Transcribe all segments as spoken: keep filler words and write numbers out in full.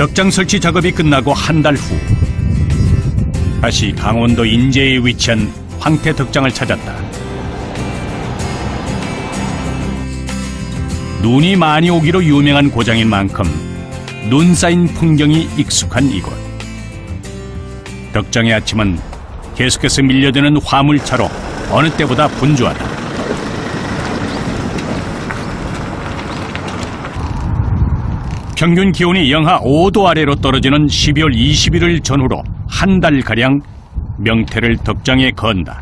덕장 설치 작업이 끝나고 한 달 후 다시 강원도 인제에 위치한 황태 덕장을 찾았다. 눈이 많이 오기로 유명한 고장인 만큼 눈 쌓인 풍경이 익숙한 이곳. 덕장의 아침은 계속해서 밀려드는 화물차로 어느 때보다 분주하다. 평균 기온이 영하 오 도 아래로 떨어지는 십이월 이십일을 전후로 한 달가량 명태를 덕장에 건다.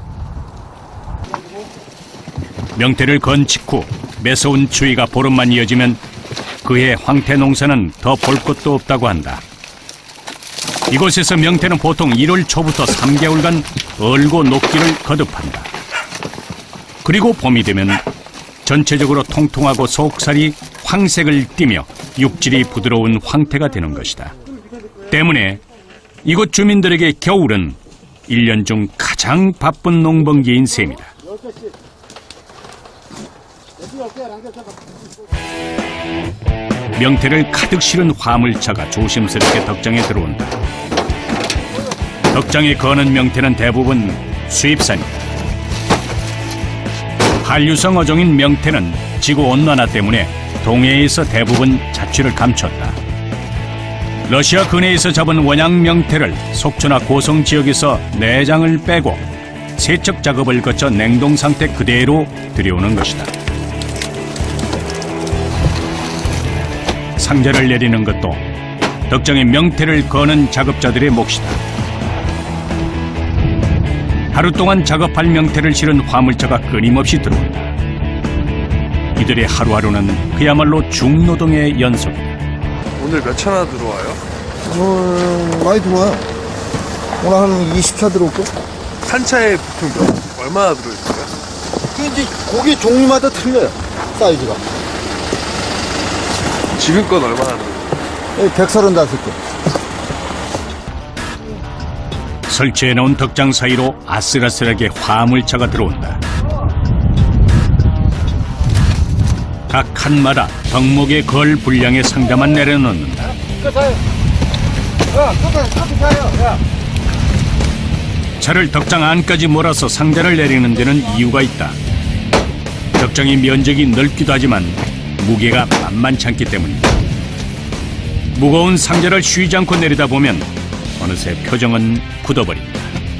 명태를 건 직후 매서운 추위가 보름만 이어지면 그해 황태 농사는 더 볼 것도 없다고 한다. 이곳에서 명태는 보통 일월 초부터 삼 개월간 얼고 녹기를 거듭한다. 그리고 봄이 되면 전체적으로 통통하고 속살이 황색을 띠며 육질이 부드러운 황태가 되는 것이다. 때문에 이곳 주민들에게 겨울은 일 년 중 가장 바쁜 농번기인 셈이다. 명태를 가득 실은 화물차가 조심스럽게 덕장에 들어온다. 덕장에 거는 명태는 대부분 수입산이다. 한류성 어종인 명태는 지구온난화 때문에 동해에서 대부분 자취를 감췄다. 러시아 근해에서 잡은 원양 명태를 속초나 고성 지역에서 내장을 빼고 세척 작업을 거쳐 냉동 상태 그대로 들여오는 것이다. 상자를 내리는 것도 덕장에 명태를 거는 작업자들의 몫이다. 하루 동안 작업할 명태를 실은 화물차가 끊임없이 들어온다. 이들의 하루하루는 그야말로 중노동의 연속이다. 오늘 몇 차나 들어와요? 오늘 많이 들어와요. 오늘 한 이십 차 들어올걸? 한 차에 보통 몇, 얼마나 들어있어요? 그 이제 고기 종류마다 틀려요, 사이즈가. 지금 건 얼마나 들어있어요? 백삼십오 개. 설치해놓은 덕장 사이로 아슬아슬하게 화물차가 들어온다. 각 칸마다 덕목에 걸 분량의 상자만 내려놓는다. 차를 덕장 안까지 몰아서 상자를 내리는 데는 이유가 있다. 덕장의 면적이 넓기도 하지만 무게가 만만치 않기 때문이다. 무거운 상자를 쉬지 않고 내리다 보면 어느새 표정은 굳어버린다.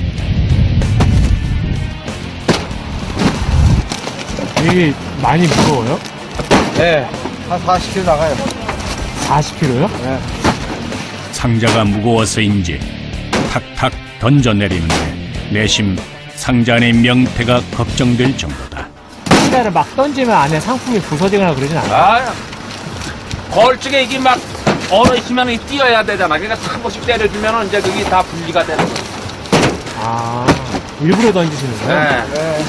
이게 많이 무거워요? 네, 한 사십 킬로그램 나가요. 사십 킬로그램요? 네. 상자가 무거워서인지 탁탁 던져 내리는데 내심 상자 안의 명태가 걱정될 정도다. 상자를 막 던지면 안에 상품이 부서지거나 그러진 않아요? 아, 걸쭉에 이게 막 얼어 있으면 뛰어야 되잖아. 그러니까 한 번씩 때려주면 이제 그게 다 분리가 되는 거야. 아, 일부러 던지시는 거예요? 네. 네.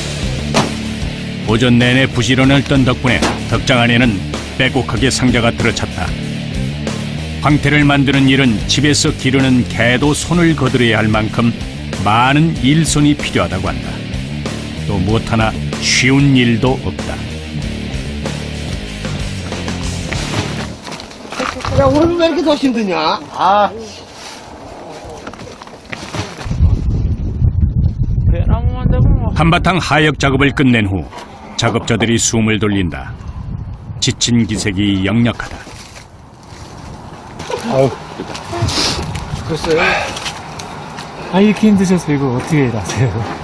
오전 내내 부지런을 던 덕분에 덕장 안에는 빼곡하게 상자가 들어찼다. 황태를 만드는 일은 집에서 기르는 개도 손을 거들어야 할 만큼 많은 일손이 필요하다고 한다. 또 무엇 하나 쉬운 일도 없다. 야, 오늘 왜 이렇게 더 힘드냐? 아. 한바탕 하역 작업을 끝낸 후 작업자들이 숨을 돌린다. 지친 기색이 역력하다. 아유, 글쎄요. 아, 이렇게 힘드셔서 이거 어떻게 일하세요?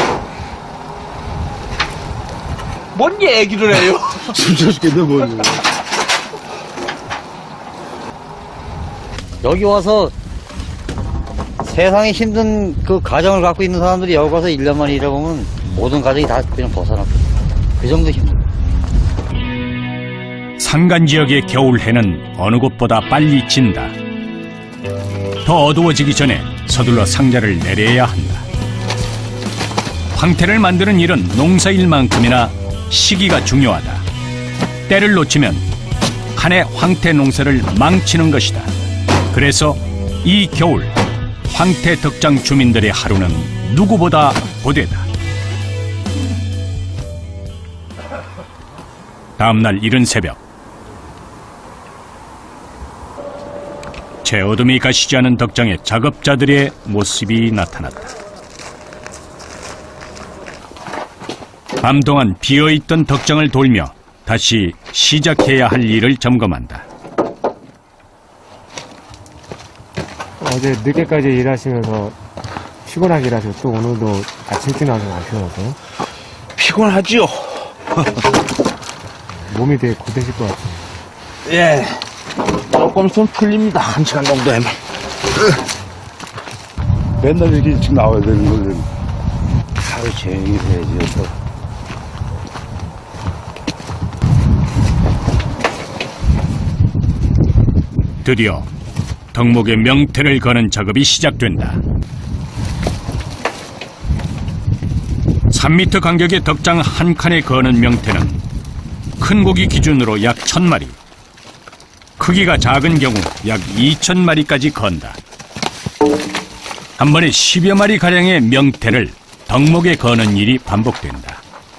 뭔 얘기를 해요? 진짜 죽겠네, 뭐. 여기 와서 세상에 힘든 그 가정을 갖고 있는 사람들이 여기 와서 일 년만 일해보면 모든 가정이 다 그냥 벗어났고 그 정도 힘들어요. 산간 지역의 겨울해는 어느 곳보다 빨리 진다. 더 어두워지기 전에 서둘러 상자를 내려야 한다. 황태를 만드는 일은 농사일만큼이나 시기가 중요하다. 때를 놓치면 한 해 황태 농사를 망치는 것이다. 그래서 이 겨울 황태 덕장 주민들의 하루는 누구보다 고되다. 다음 날 이른 새벽 채 어둠이 가시지 않은 덕장에 작업자들의 모습이 나타났다. 밤 동안 비어있던 덕장을 돌며 다시 시작해야 할 일을 점검한다. 어제 늦게까지 일하시면서 피곤하게 일하시고 또 오늘도 아침 일찍 나와서 안 피곤하세요? 피곤하지요. 몸이 되게 고되실 것 같아요. 예. 조금 있으면 풀립니다. 한 시간 정도 하면. 맨날 이렇게 일찍 나와야 되는 걸로 하루 종일 해야지. 드디어 덕목의 명태를 거는 작업이 시작된다. 삼 미터 간격의 덕장 한 칸에 거는 명태는 큰 고기 기준으로 약 천 마리, 크기가 작은 경우 약 이천 마리까지 건다. 한 번에 십여 마리 가량의 명태를 덕목에 거는 일이 반복된다.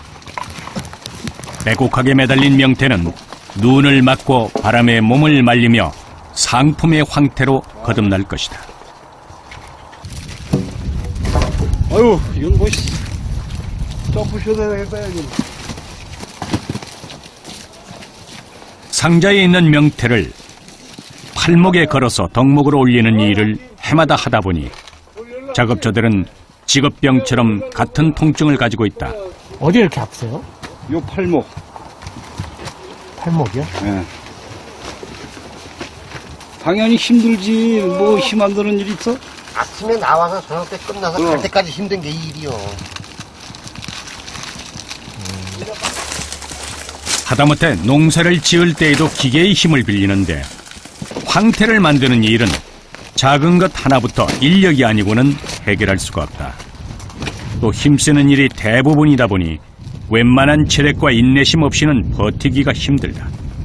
빼곡하게 매달린 명태는 눈을 맞고 바람에 몸을 말리며 상품의 황태로 거듭날 것이다. 아유, 이건 뭐, 점프쇼다 해봐야 지 상자에 있는 명태를 팔목에 걸어서 덕목으로 올리는 일을 해마다 하다 보니 작업자들은 직업병처럼 같은 통증을 가지고 있다. 어디 이렇게 아프세요? 요 팔목. 팔목이요? 예. 당연히 힘들지. 뭐 힘 안 드는 일 있어? 아침에 나와서 저녁 때 끝나서 그럼. 갈 때까지 힘든 게 이 일이요. 하다못해 농사를 지을 때에도 기계의 힘을 빌리는데 황태를 만드는 일은 작은 것 하나부터 인력이 아니고는 해결할 수가 없다. 또 힘쓰는 일이 대부분이다 보니 웬만한 체력과 인내심 없이는 버티기가 힘들다.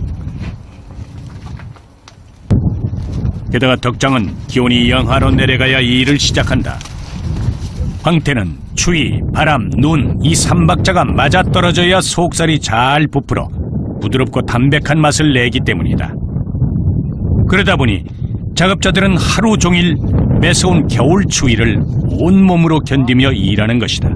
게다가 덕장은 기온이 영하로 내려가야 이 일을 시작한다. 황태는 추위, 바람, 눈, 이 삼박자가 맞아떨어져야 속살이 잘 부풀어 부드럽고 담백한 맛을 내기 때문이다. 그러다 보니 작업자들은 하루 종일 매서운 겨울 추위를 온몸으로 견디며 일하는 것이다.